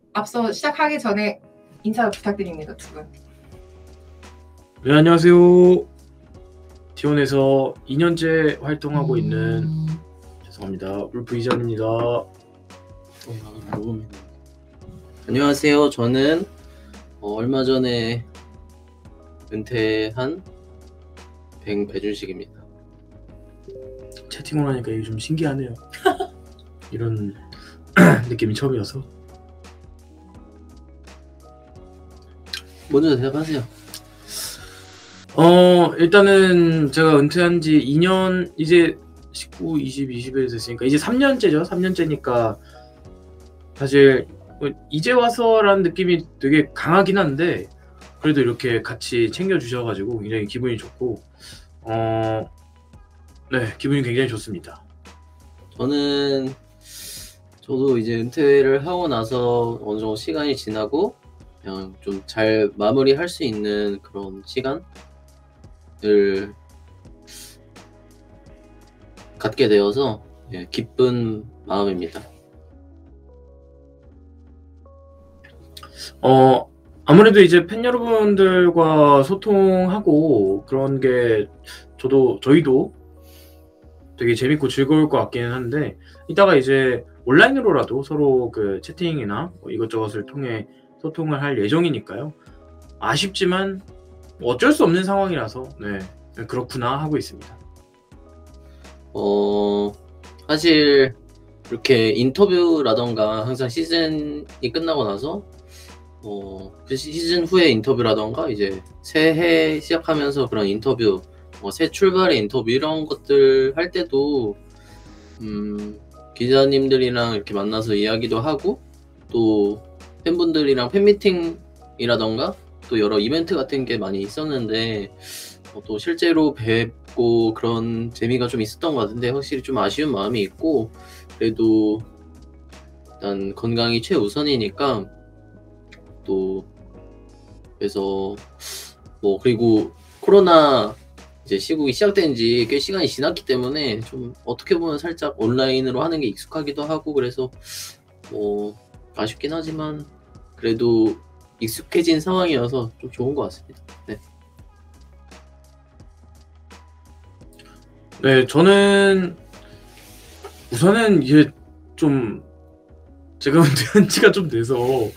앞서 시작하기 전에 인사 부탁드립니다, 두 분. 네, 안녕하세요. T1에서 2년째 활동하고 있는 죄송합니다. 울프 이전입니다. 안녕하세요. 저는 얼마 전에 은퇴한 배준식입니다. 채팅을 하니까 이게 좀 신기하네요. 이런 느낌이 처음이어서. 먼저 대답하세요. 일단은 제가 은퇴한 지 2년, 이제 19, 20, 21 됐으니까 이제 3년째죠. 3년째니까 사실 이제 와서라는 느낌이 되게 강하긴 한데 그래도 이렇게 같이 챙겨주셔가지고 굉장히 기분이 좋고 네, 기분이 굉장히 좋습니다. 저도 이제 은퇴를 하고 나서 어느 정도 시간이 지나고 그냥 좀 잘 마무리할 수 있는 그런 시간을 갖게 되어서 기쁜 마음입니다. 아무래도 이제 팬 여러분들과 소통하고 그런 게 저희도 되게 재밌고 즐거울 것 같기는 한데 이따가 이제 온라인으로라도 서로 그 채팅이나 뭐 이것저것을 통해 소통을 할 예정이니까요. 아쉽지만 어쩔 수 없는 상황이라서 네, 그렇구나 하고 있습니다. 사실 이렇게 인터뷰라던가 항상 시즌이 끝나고 나서 그 시즌 후에 인터뷰라던가 이제 새해 시작하면서 그런 인터뷰, 새 출발의 인터뷰 이런 것들 할 때도 기자님들이랑 이렇게 만나서 이야기도 하고 또 팬분들이랑 팬미팅이라던가 또 여러 이벤트 같은 게 많이 있었는데 또 실제로 뵙고 그런 재미가 좀 있었던 것 같은데 확실히 좀 아쉬운 마음이 있고 그래도 일단 건강이 최우선이니까 또 그래서 그리고 코로나 이제 시국이 시작된 지 꽤 시간이 지났기 때문에 좀 어떻게 보면 살짝 온라인으로 하는 게 익숙하기도 하고 그래서 아쉽긴 하지만 그래도 익숙해진 상황이어서 좀 좋은 것 같습니다. 네, 저는 우선은 이게 좀 제가 은퇴한 지가 좀 돼서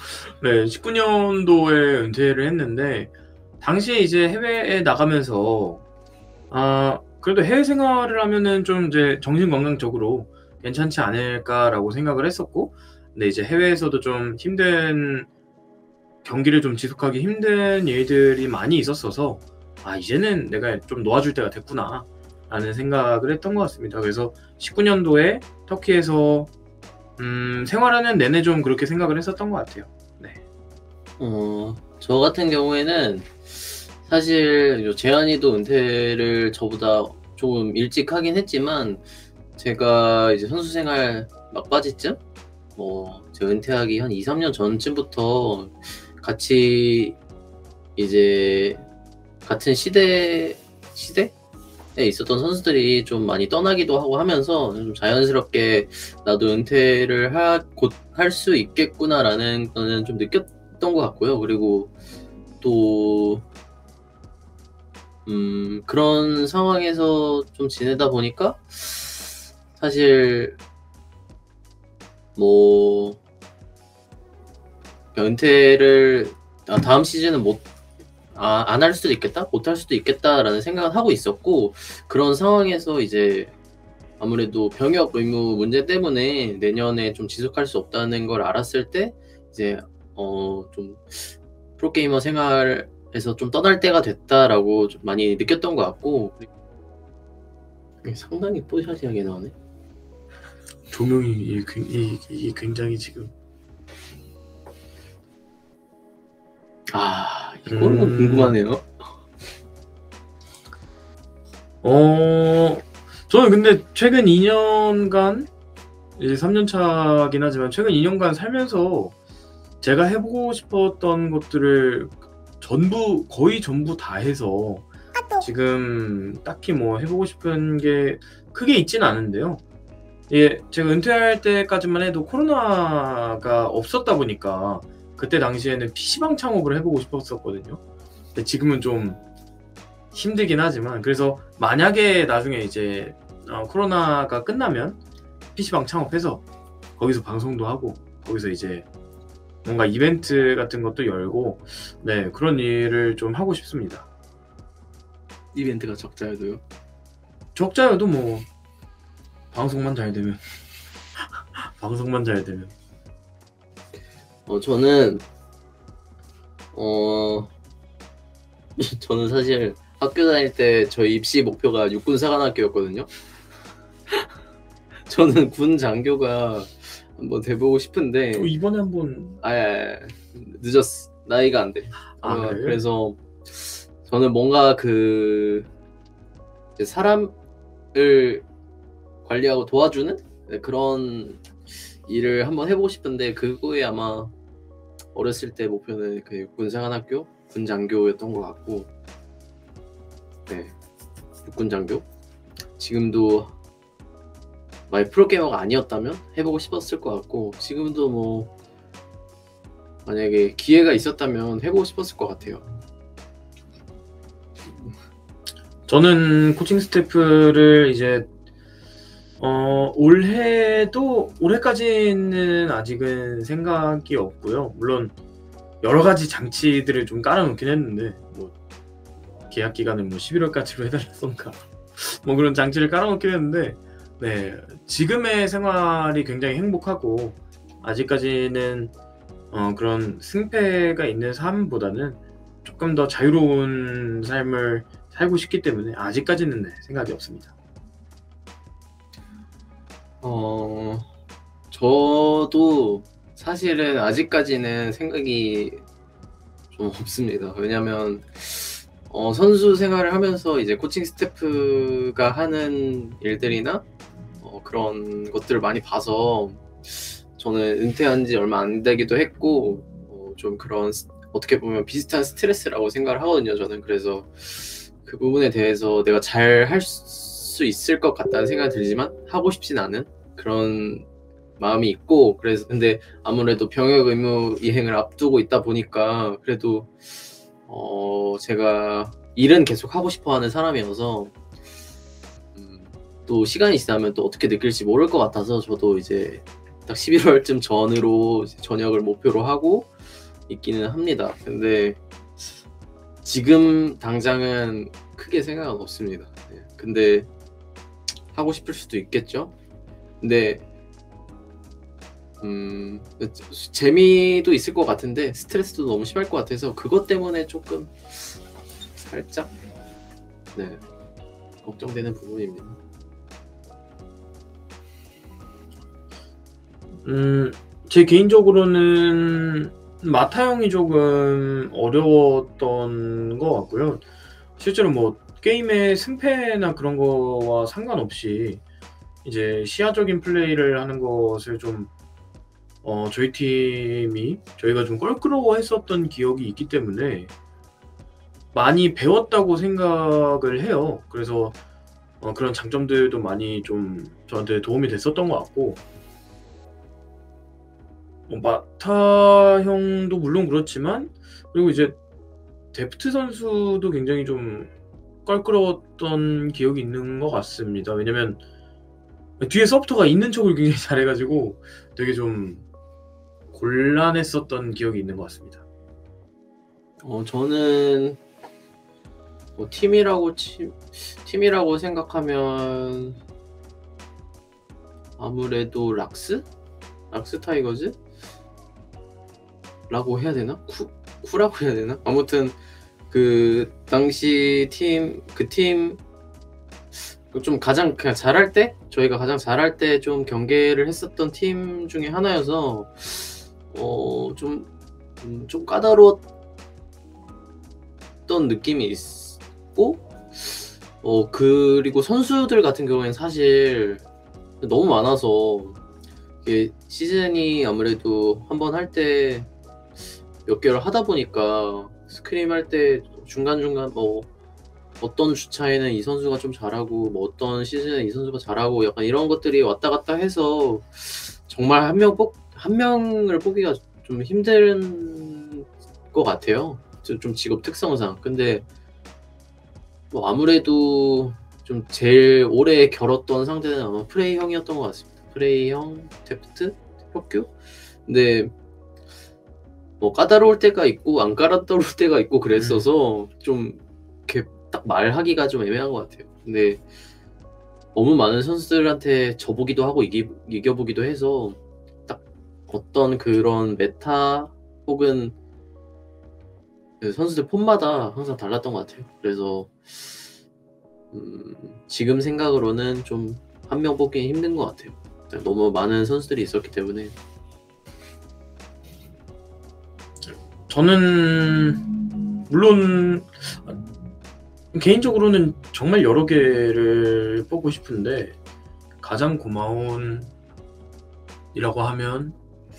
19년도에 은퇴를 했는데 당시에 이제 해외에 나가면서 그래도 해외 생활을 하면은 좀 이제 정신건강적으로 괜찮지 않을까라고 생각을 했었고 근데 이제 해외에서도 좀 힘든 경기를 좀 지속하기 힘든 일들이 많이 있었어서 이제는 내가 좀 놓아줄 때가 됐구나 라는 생각을 했던 것 같습니다. 그래서 19년도에 터키에서 생활하는 내내 좀 그렇게 생각을 했었던 것 같아요. 네. 저 같은 경우에는 사실 재한이도 은퇴를 저보다 조금 일찍 하긴 했지만 제가 이제 선수 생활 막바지쯤 제가 은퇴하기 한 2, 3년 전쯤부터 같이 이제 같은 시대에 있었던 선수들이 좀 많이 떠나기도 하고 하면서 좀 자연스럽게 나도 은퇴를 곧 할 수 있겠구나라는 거는 좀 느꼈던 것 같고요. 그리고 또 그런 상황에서 좀 지내다 보니까 사실 은퇴를 다음 시즌은 안 할 수도 있겠다? 못 할 수도 있겠다라는 생각을 하고 있었고 그런 상황에서 이제 아무래도 병역 의무 문제 때문에 내년에 좀 지속할 수 없다는 걸 알았을 때 이제 좀 프로게이머 생활에서 좀 떠날 때가 됐다라고 좀 많이 느꼈던 것 같고 상당히 뽀샤시하게 나오네. 조명이 이게 굉장히 지금 이거는 궁금하네요. 저는 근데 최근 2년간 이제 3년 차긴 하지만 최근 2년간 살면서 제가 해보고 싶었던 것들을 거의 전부 다 해서 지금 딱히 해보고 싶은 게 크게 있진 않은데요. 예, 제가 은퇴할 때까지만 해도 코로나가 없었다 보니까 그때 당시에는 PC방 창업을 해보고 싶었었거든요. 근데 지금은 좀 힘들긴 하지만, 그래서 만약에 나중에 이제 코로나가 끝나면 PC방 창업해서 거기서 방송도 하고 거기서 이제 뭔가 이벤트 같은 것도 열고, 네, 그런 일을 좀 하고 싶습니다. 이벤트가 적자여도요? 적자여도 뭐 방송만 잘 되면 방송만 잘 되면. 저는 저는 사실 학교 다닐 때 저희 입시 목표가 육군사관학교였거든요. 저는 군 장교가 한번 돼보고 싶은데 이번에 한번 늦었어. 나이가 안 돼. 그래요? 그래서 저는 뭔가 그 이제 사람을 관리하고 도와주는 그런 일을 한번 해보고 싶은데, 그거에 아마 어렸을 때 목표는 그 육군사관학교 군장교였던 것 같고, 네, 육군장교. 지금도 만약 프로게이머가 아니었다면 해보고 싶었을 것 같고, 지금도 뭐 만약에 기회가 있었다면 해보고 싶었을 것 같아요. 저는 코칭 스태프를 이제 올해까지는 아직은 생각이 없고요. 물론 여러 가지 장치들을 좀 깔아놓긴 했는데, 뭐 계약 기간을 뭐 11월까지로 해달라던가 뭐 그런 장치를 깔아놓긴 했는데, 네, 지금의 생활이 굉장히 행복하고 아직까지는 그런 승패가 있는 삶보다는 조금 더 자유로운 삶을 살고 싶기 때문에 아직까지는 생각이 없습니다. 저도 사실은 아직까지는 생각이 좀 없습니다. 왜냐면 선수 생활을 하면서 이제 코칭 스태프가 하는 일들이나 그런 것들을 많이 봐서 저는 은퇴한 지 얼마 안 되기도 했고, 좀 그런 어떻게 보면 비슷한 스트레스라고 생각을 하거든요, 저는. 그래서 그 부분에 대해서 내가 잘 할 수 있을 것 같다는 생각이 들지만 하고 싶진 않은 그런 마음이 있고, 그래서 근데 아무래도 병역 의무 이행을 앞두고 있다 보니까 그래도 제가 일은 계속 하고 싶어하는 사람이어서 또 시간이 지나면 또 어떻게 느낄지 모를 것 같아서 저도 이제 딱 11월쯤 전으로 전역을 목표로 하고 있기는 합니다. 근데 지금 당장은 크게 생각은 없습니다. 근데 하고 싶을 수도 있겠죠. 근데 재미도 있을 것 같은데 스트레스도 너무 심할 것 같아서 그것 때문에 조금 살짝 걱정되는 부분입니다. 제 개인적으로는 마타 형이 조금 어려웠던 것 같고요. 실제로 뭐 게임의 승패나 그런 거와 상관없이 이제 시야적인 플레이를 하는 것을 좀 저희가 좀 껄끄러워했었던 기억이 있기 때문에 많이 배웠다고 생각을 해요. 그래서 그런 장점들도 많이 좀 저한테 도움이 됐었던 것 같고, 마타 형도 물론 그렇지만, 그리고 이제 데프트 선수도 굉장히 좀 껄끄러웠던 기억이 있는 것 같습니다. 왜냐면 뒤에 서포터가 있는 척을 굉장히 잘해가지고 되게 좀 곤란했었던 기억이 있는 것 같습니다. 저는 뭐 팀이라고 생각하면 아무래도 락스 타이거즈? 라고 해야 되나? 쿠라고 해야 되나? 아무튼 그 당시 팀 좀 가장 그냥 잘할 때, 저희가 가장 잘할 때 좀 경계를 했었던 팀 중에 하나여서 좀 까다로웠던 느낌이 있고, 그리고 선수들 같은 경우에는 사실 너무 많아서 이게 시즌이 아무래도 한번 할 때 몇 개월 하다 보니까 스크림 할 때 중간중간 뭐 어떤 주차에는 이 선수가 좀 잘하고 뭐 어떤 시즌에 이 선수가 잘하고 약간 이런 것들이 왔다 갔다 해서 정말 한 명을 뽑기가 좀 힘든 것 같아요. 좀 직업 특성상. 근데 뭐 아무래도 좀 제일 오래 겨뤘던 상대는 아마 프레이 형이었던 것 같습니다. 프레이 형, 테프트, 혁규. 근데 뭐 까다로울 때가 있고 안 까다로울 때가 있고 그랬어서 좀 이렇게 딱 말하기가 좀 애매한 것 같아요. 근데 너무 많은 선수들한테 져보기도 하고 이겨보기도 해서 딱 어떤 그런 메타 혹은 그 선수들 폼마다 항상 달랐던 것 같아요. 그래서 지금 생각으로는 좀 한 명 뽑기 힘든 것 같아요. 너무 많은 선수들이 있었기 때문에. 저는 물론 개인적으로는 정말 여러 개를 뽑고 싶은데 가장 고마운 이라고 하면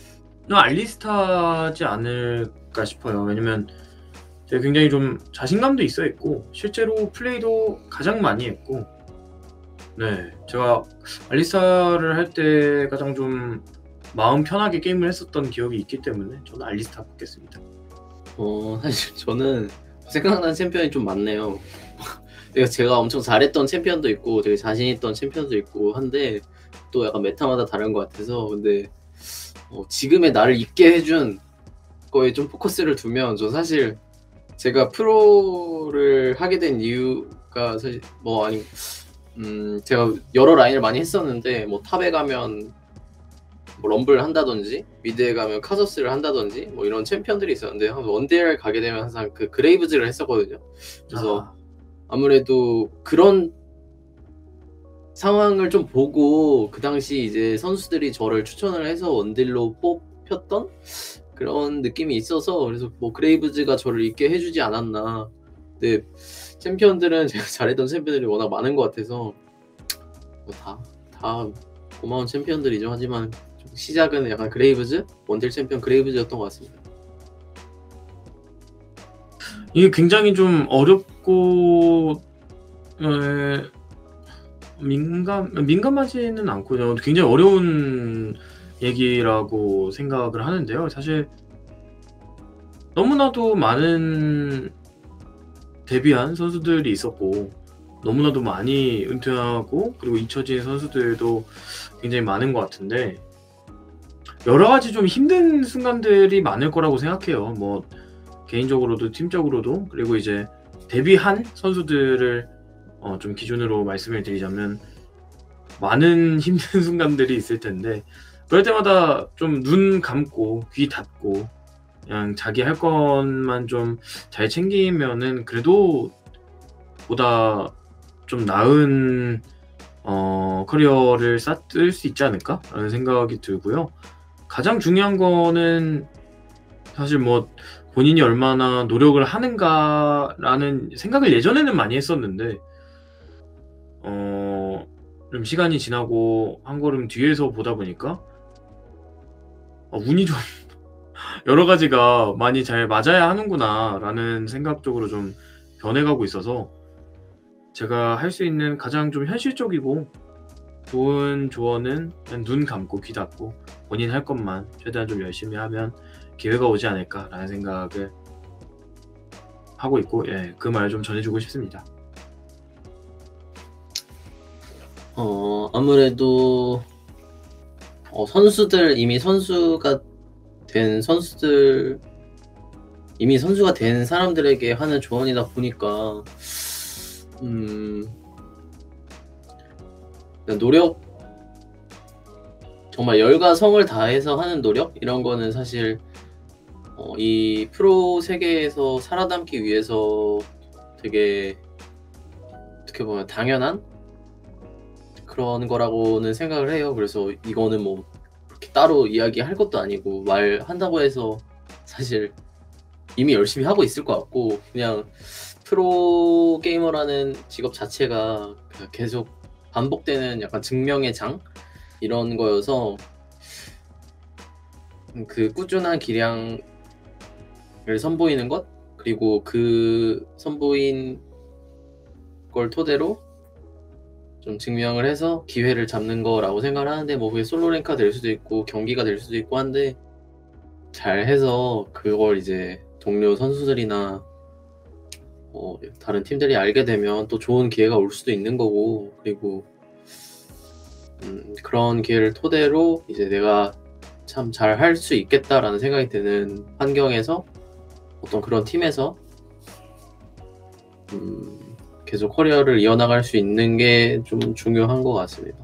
알리스타지 않을까 싶어요. 왜냐면 제가 굉장히 좀 자신감도 있어 있고 실제로 플레이도 가장 많이 했고, 네, 제가 알리스타를 할 때 가장 좀 마음 편하게 게임을 했었던 기억이 있기 때문에 저는 알리스타 뽑겠습니다. 사실 저는 생각나는 챔피언이 좀 많네요. 제가 엄청 잘했던 챔피언도 있고 되게 자신 있던 챔피언도 있고 한데 또 약간 메타마다 다른 것 같아서. 근데 지금의 나를 있게 해준 거에 좀 포커스를 두면 저 사실 제가 프로를 하게 된 이유가 사실 뭐 아니 제가 여러 라인을 많이 했었는데 뭐 탑에 가면 뭐 럼블 한다든지 미드에 가면 카서스를 한다든지 뭐 이런 챔피언들이 있었는데 원딜 가게 되면 항상 그 그레이브즈를 했었거든요. 그래서 아무래도 그런 상황을 좀 보고 그 당시 이제 선수들이 저를 추천을 해서 원딜로 뽑혔던 그런 느낌이 있어서 그래서 뭐 그레이브즈가 저를 있게 해주지 않았나. 근데 챔피언들은 제가 잘했던 챔피언들이 워낙 많은 것 같아서 뭐 다 고마운 챔피언들이죠. 하지만 좀 시작은 약간 그레이브즈, 원딜 챔피언 그레이브즈였던 것 같습니다. 이게 굉장히 좀 어렵고 민감하지는 않고요. 굉장히 어려운 얘기라고 생각을 하는데요. 사실 너무나도 많은 데뷔한 선수들이 있었고 너무나도 많이 은퇴하고 그리고 잊혀진 선수들도 굉장히 많은 것 같은데 여러 가지 좀 힘든 순간들이 많을 거라고 생각해요. 뭐 개인적으로도 팀적으로도. 그리고 이제 데뷔한 선수들을 좀 기준으로 말씀을 드리자면 많은 힘든 순간들이 있을 텐데 그럴 때마다 좀 눈 감고 귀 닫고 그냥 자기 할 것만 좀 잘 챙기면은 그래도 보다 좀 나은 커리어를 쌓을 수 있지 않을까? 라는 생각이 들고요. 가장 중요한 거는 사실 뭐 본인이 얼마나 노력을 하는가라는 생각을 예전에는 많이 했었는데 좀 시간이 지나고 한 걸음 뒤에서 보다 보니까 운이 좀 여러 가지가 많이 잘 맞아야 하는구나 라는 생각 쪽으로 좀 변해가고 있어서 제가 할 수 있는 가장 좀 현실적이고 좋은 조언은 그냥 눈 감고 귀 닫고 본인 할 것만 최대한 좀 열심히 하면 기회가 오지 않을까 라는 생각을 하고 있고, 예, 그 말 좀 전해주고 싶습니다. 아무래도 선수들 이미 선수가 된 선수들 이미 선수가 된 사람들에게 하는 조언이다 보니까 노력, 정말 열과 성을 다해서 하는 노력 이런 거는 사실 이 프로 세계에서 살아남기 위해서 되게 어떻게 보면 당연한 그런 거라고는 생각을 해요. 그래서 이거는 뭐 그렇게 따로 이야기할 것도 아니고 말한다고 해서 사실 이미 열심히 하고 있을 것 같고 그냥 프로 게이머라는 직업 자체가 계속 반복되는 약간 증명의 장 이런 거여서 그 꾸준한 기량을 선보이는 것 그리고 그 선보인 걸 토대로 좀 증명을 해서 기회를 잡는 거라고 생각을 하는데 뭐 그게 솔로 랭크가 될 수도 있고 경기가 될 수도 있고 한데 잘 해서 그걸 이제 동료 선수들이나 다른 팀들이 알게 되면 또 좋은 기회가 올 수도 있는 거고 그리고 그런 기회를 토대로 이제 내가 참 잘 할 수 있겠다라는 생각이 드는 환경에서 어떤 그런 팀에서 계속 커리어를 이어나갈 수 있는 게 좀 중요한 것 같습니다.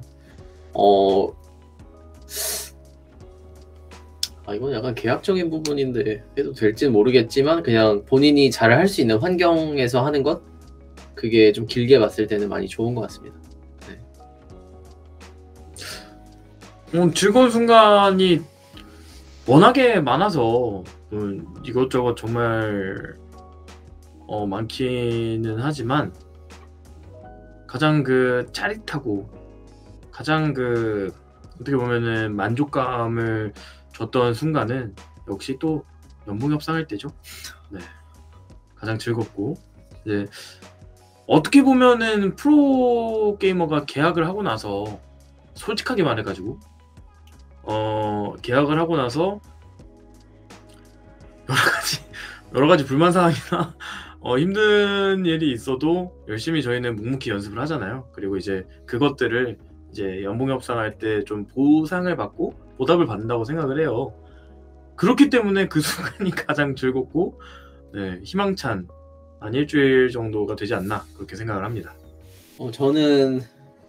이건 약간 계약적인 부분인데 해도 될지는 모르겠지만 그냥 본인이 잘 할 수 있는 환경에서 하는 것 그게 좀 길게 봤을 때는 많이 좋은 것 같습니다. 즐거운 순간이 워낙에 많아서 이것저것 정말 많기는 하지만 가장 그 짜릿하고 가장 그 어떻게 보면은 만족감을 줬던 순간은 역시 또 연봉 협상할 때죠. 네, 가장 즐겁고 이제 어떻게 보면은 프로 게이머가 계약을 하고 나서 솔직하게 말해가지고 계약을 하고 나서 여러 가지 불만 사항이나 힘든 일이 있어도 열심히 저희는 묵묵히 연습을 하잖아요. 그리고 이제 그것들을 이제 연봉 협상할 때 좀 보상을 받고 보답을 받는다고 생각을 해요. 그렇기 때문에 그 순간이 가장 즐겁고 희망찬 한 일주일 정도가 되지 않나 그렇게 생각을 합니다. 저는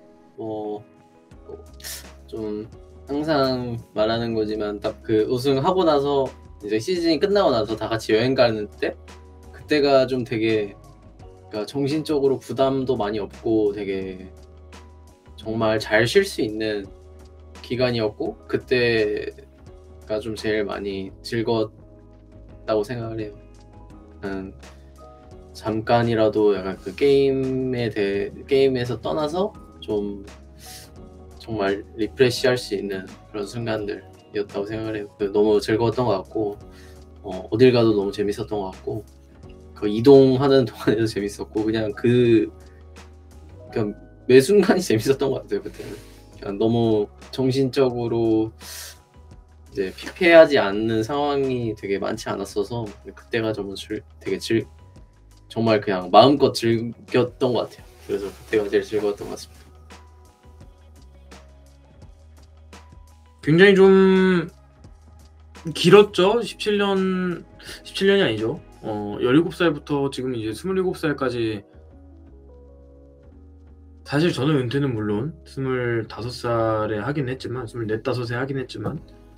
좀 항상 말하는 거지만 딱 그 우승하고 나서 이제 시즌이 끝나고 나서 다 같이 여행 가는 때 그때가 좀 되게 그러니까 정신적으로 부담도 많이 없고 되게 정말 잘 쉴 수 있는 기간이었고 그때가 좀 제일 많이 즐거웠다고 생각을 해요. 잠깐이라도 약간 그 게임에서 떠나서 좀 정말 리프레시할 수 있는 그런 순간들이었다고 생각을 해요. 너무 즐거웠던 것 같고 어딜 가도 너무 재밌었던 것 같고 그 이동하는 동안에도 재밌었고 그냥 매 순간이 재밌었던 것 같아요. 그때는 그냥 너무 정신적으로 이제 피폐하지 않는 상황이 되게 많지 않았어서 그때가 정말 그냥 마음껏 즐겼던 것 같아요. 그래서 그때가 제일 즐거웠던 것 같습니다. 굉장히 좀 길었죠. 17년이 아니죠. 17살부터 지금 이제 27살까지 사실 저는 은퇴는 물론 25살에 하긴 했지만 24, 5에 하긴 했지만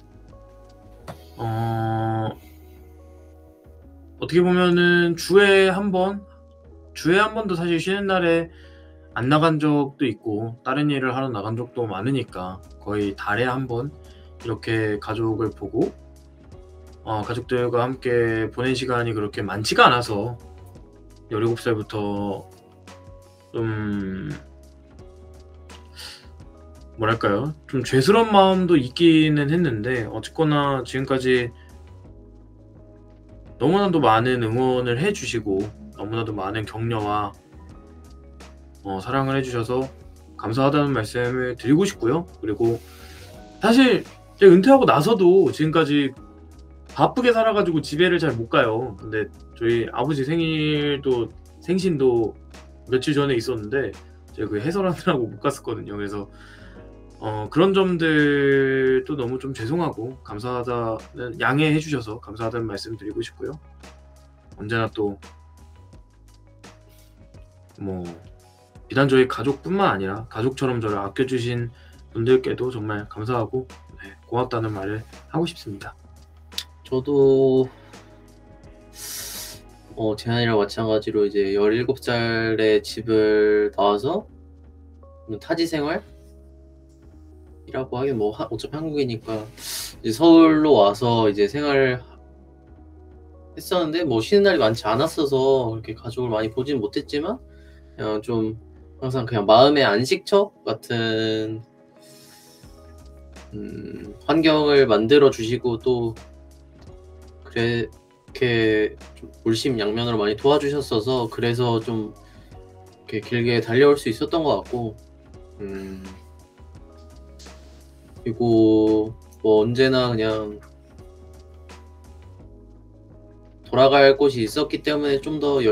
어떻게 보면은 주에 한 번도 사실 쉬는 날에 안 나간 적도 있고 다른 일을 하러 나간 적도 많으니까 거의 달에 한 번 이렇게 가족을 보고 가족들과 함께 보낸 시간이 그렇게 많지가 않아서 17살부터 좀 뭐랄까요? 좀 죄스러운 마음도 있기는 했는데 어쨌거나 지금까지 너무나도 많은 응원을 해주시고 너무나도 많은 격려와 사랑을 해주셔서 감사하다는 말씀을 드리고 싶고요. 그리고 사실 제가 은퇴하고 나서도 지금까지 바쁘게 살아가지고 집에를 잘 못 가요. 근데 저희 아버지 생신도 며칠 전에 있었는데 제가 그 해설하느라고 못 갔었거든요. 그래서 그런 점들도 너무 좀 죄송하고 감사하다는 양해해 주셔서 감사하다는 말씀 드리고 싶고요. 언제나 또 비단 저희 가족뿐만 아니라 가족처럼 저를 아껴주신 분들께도 정말 감사하고 고맙다는 말을 하고 싶습니다. 저도 재한이랑 마찬가지로 이제 17살에 집을 나와서 타지 생활? 이라고 하긴 어차피 한국이니까 이제 서울로 와서 이제 생활을 했었는데 쉬는 날이 많지 않았어서 그렇게 가족을 많이 보진 못했지만 그냥 좀 항상 그냥 마음의 안식처 같은 환경을 만들어 주시고 또 그렇게 좀 물심양면으로 많이 도와주셨어서 그래서 좀 이렇게 길게 달려올 수 있었던 것 같고, 그리고 뭐 언제나 그냥 돌아갈 곳이 있었기 때문에 좀 더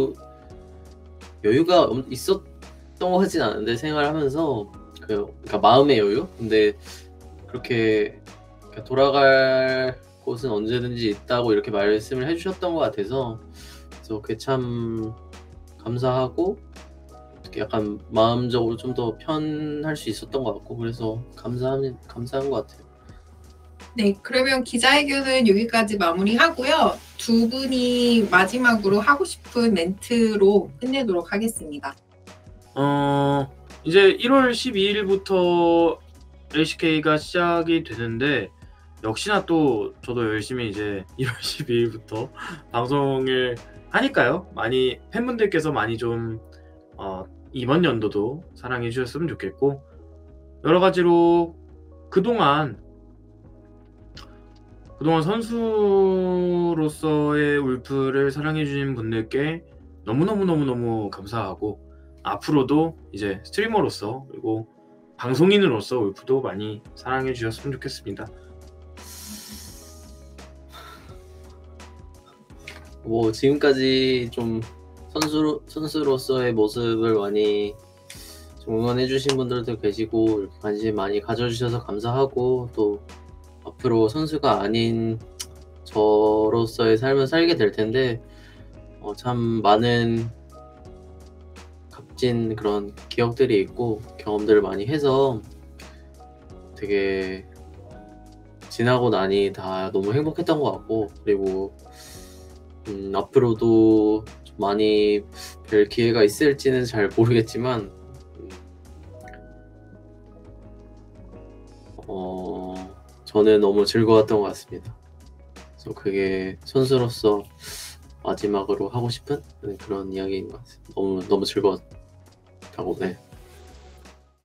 여유가 있었던 것 같진 않은데, 생활하면서 그러니까 마음의 여유. 근데 그렇게 돌아갈 곳은 언제든지 있다고 이렇게 말씀을 해주셨던 것 같아서, 그래서 그게 참 감사하고 약간 마음적으로 좀 더 편할 수 있었던 것 같고, 그래서 감사한 것 같아요. 네, 그러면 기자회견은 여기까지 마무리하고요. 두 분이 마지막으로 하고 싶은 멘트로 끝내도록 하겠습니다. 이제 1월 12일부터 LCK가 시작이 되는데, 역시나 또 저도 열심히 이제 1월 12일부터 방송을 하니까요. 많이 팬분들께서 많이 좀 이번 연도도 사랑해 주셨으면 좋겠고, 여러 가지로 그동안 선수로서의 울프를 사랑해 주신 분들께 너무너무 감사하고, 앞으로도 이제 스트리머로서 그리고 방송인으로서 울프도 많이 사랑해 주셨으면 좋겠습니다. 뭐 지금까지 좀 선수로서의 모습을 많이 좀 응원해 주신 분들도 계시고, 이렇게 관심 많이 가져주셔서 감사하고, 또 앞으로 선수가 아닌 저로서의 삶을 살게 될 텐데, 참 많은 값진 그런 기억들이 있고 경험들을 많이 해서 되게 지나고 나니 다 너무 행복했던 것 같고, 그리고 앞으로도 좀 많이 뵐 기회가 있을지는 잘 모르겠지만, 저는 너무 즐거웠던 것 같습니다. 그래서 그게 선수로서 마지막으로 하고 싶은 그런 이야기인 것 같아요. 너무 즐거웠다고. 네.